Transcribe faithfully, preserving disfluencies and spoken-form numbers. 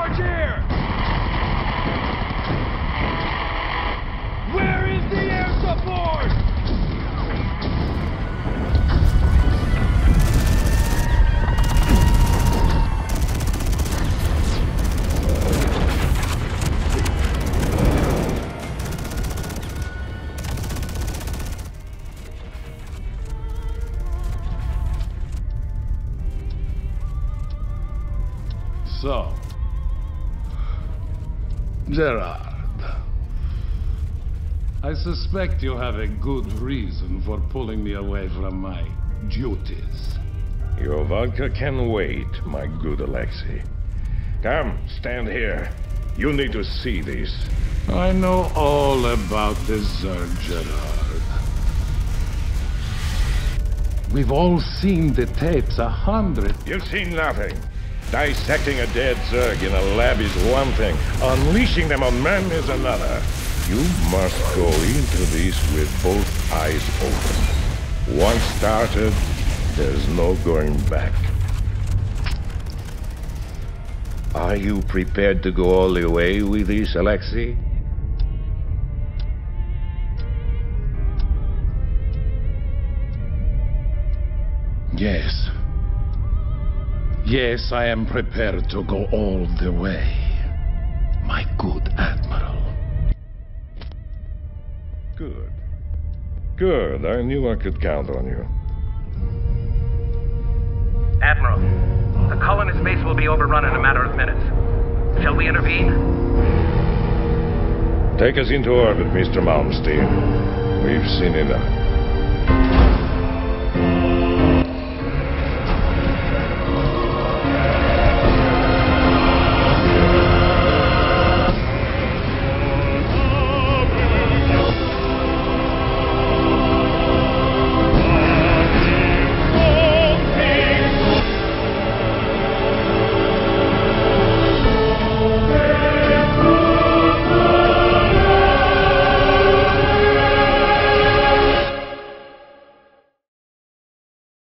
charge here! Where is the air support? So, Gerard, I suspect you have a good reason for pulling me away from my duties. Your vodka can wait, my good Alexei. Come, stand here. You need to see this. I know all about the Zerg, Gerard. We've all seen the tapes a hundred... You've seen nothing. Dissecting a dead Zerg in a lab is one thing. Unleashing them on men is another. You must go into this with both eyes open. Once started, there's no going back. Are you prepared to go all the way with this, Alexei? Yes. Yes, I am prepared to go all the way, my good Admiral. Good. Good. I knew I could count on you. Admiral, the colonist base will be overrun in a matter of minutes. Shall we intervene? Take us into orbit, Mister Malmsteen. We've seen enough.